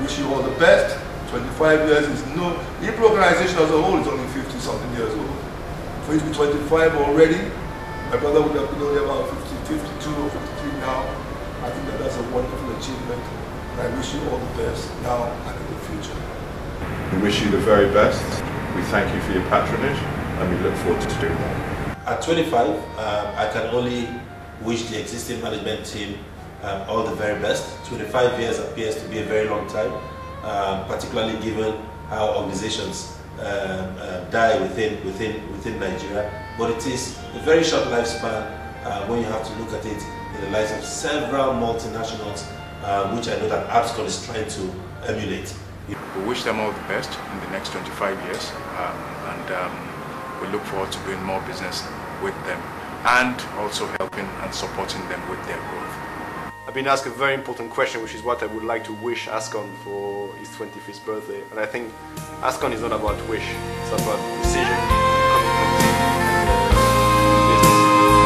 wish you all the best. 25 years is no, the organization as a whole is only 50 something years old. For you to be 25 already, my brother would have been only about 52 or 53 now. I think that's a wonderful achievement. And I wish you all the best now and in the future. We wish you the very best. We thank you for your patronage and we look forward to doing more. At 25, I can only wish the existing management team all the very best. 25 years appears to be a very long time, particularly given how organizations die within Nigeria. But it is a very short lifespan when you have to look at it in the lives of several multinationals, which I know that Ascon is trying to emulate. We wish them all the best in the next 25 years, and we look forward to doing more business with them and also helping and supporting them with their growth. I've been asked a very important question, which is what I would like to wish Ascon for his 25th birthday. And I think Ascon is not about wish, it's about decision, commitment, and business.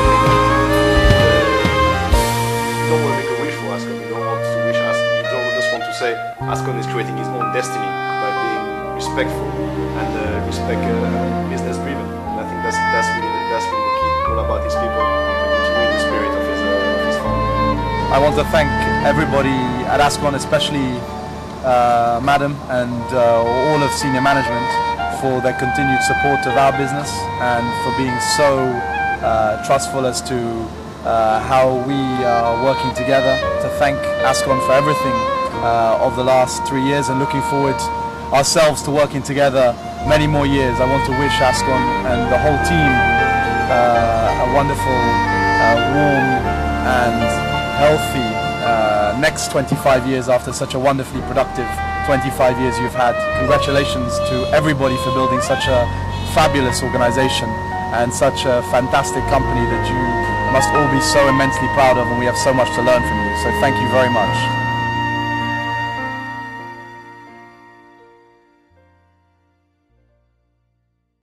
You don't want to make a wish for Ascon, you don't want to wish Ascon, you don't just want to say Ascon is creating his own destiny by being respectful and business driven. And I think that's really the key, all about his people and continuing the spirit of his founder. I want to thank everybody at Ascon, especially Madam and all of senior management for their continued support of our business and for being so trustful as to how we are working together. To thank Ascon for everything of the last 3 years and looking forward ourselves to working together many more years. I want to wish Ascon and the whole team a wonderful, warm and healthy next 25 years after such a wonderfully productive 25 years you've had. Congratulations to everybody for building such a fabulous organization and such a fantastic company that you must all be so immensely proud of, and we have so much to learn from you. So thank you very much.